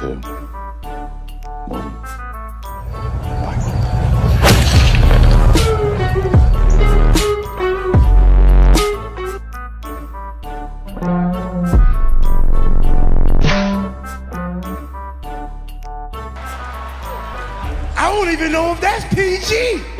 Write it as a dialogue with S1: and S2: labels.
S1: 2, 1.
S2: I don't even know if that's PG.